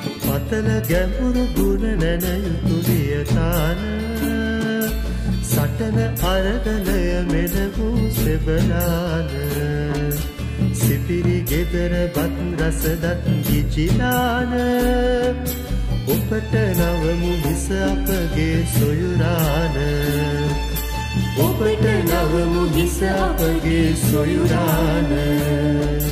පතල ගැඹුරු ගුණ නැනයුතු වියතාන සටන අරගලය මෙන වූ සෙබලාන සිපිරි ගෙදර බත් රසදත් ගිජිලාන ඔබට නවමු හිස අපගේ සොයුරාන ඔබට නවමු හිස අපගේ සොයුරාන